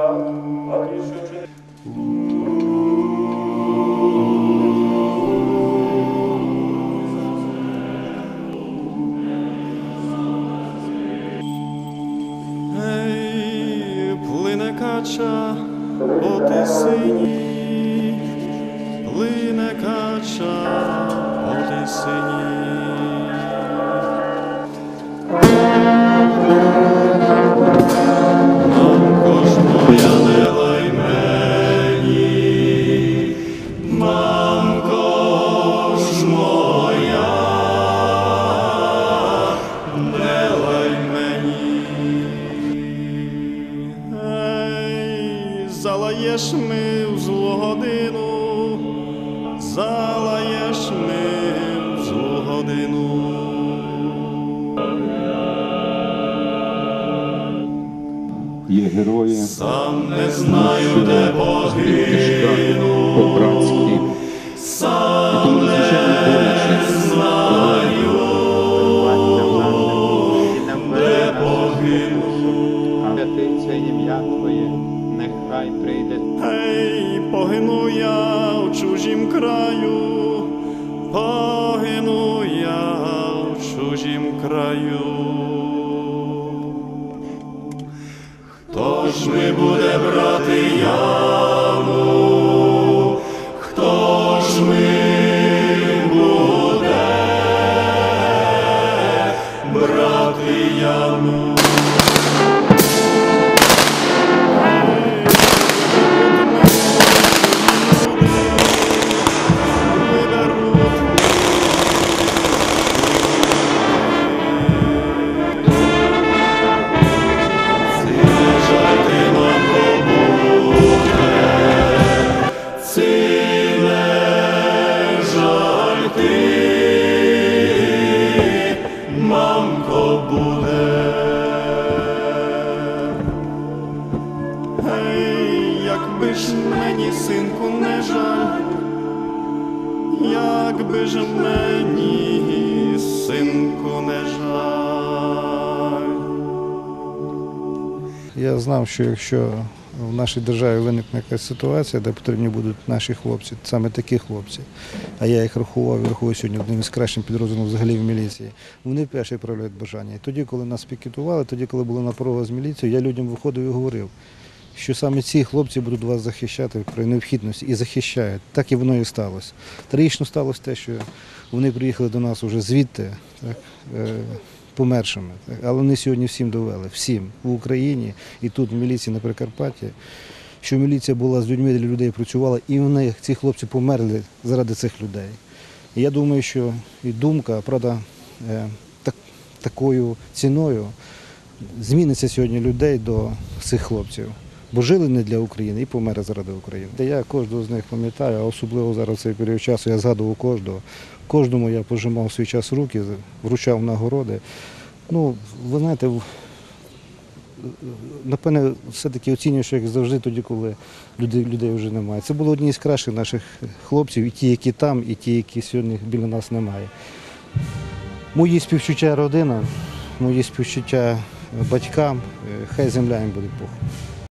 Плине кача по тисині, плине кача по тисині. Мамко ж моя, не лай мені, мамко ж моя, не лай мені. Залаєш ми в злу годину, залаєш ми в злу годину. Є герої, сам не знаю, де погину, по-братськи. сам не знаю, де погину. Святиться ім'я Твоє, нехай прийде. Гей, погину я в чужім краю, погину я в чужім краю. Хто ж ми буде брати яму? Хто ж ми буде брати яму? Мамко буде. Гей, якби ж мені, синку, не жаль, якби ж мені, синку, не жаль. Я знав, що якщо в нашій державі виникне якась ситуація, де потрібні будуть наші хлопці, саме такі хлопці, а я їх рахував і рахую сьогодні одним із кращих підрозділів взагалі в міліції, вони перші проявляють бажання. І тоді, коли нас пікетували, тоді, коли були на порогах з міліцією, я людям виходив і говорив, що саме ці хлопці будуть вас захищати при необхідності і захищають. Так і воно і сталося. Трагічно сталося те, що вони приїхали до нас вже звідти, так, помершими. Але вони сьогодні всім довели, всім в Україні і тут в міліції на Прикарпатті, що міліція була з людьми, для людей працювала, і вони, ці хлопці, померли заради цих людей. І я думаю, що і думка, правда, такою ціною зміниться сьогодні людей до цих хлопців. Бо жили не для України і померли заради України. Я кожного з них пам'ятаю, а особливо зараз в цей період часу я згадував кожного. Кожному я пожимав в свій час руки, вручав нагороди. Ну, ви знаєте, напевне, все-таки оцінюєш, як завжди, тоді, коли людей вже немає. Це були одні з кращих наших хлопців, і ті, які там, і ті, які сьогодні біля нас немає. Мої співчуття родинам, мої співчуття батькам, хай земля їм буде Бог.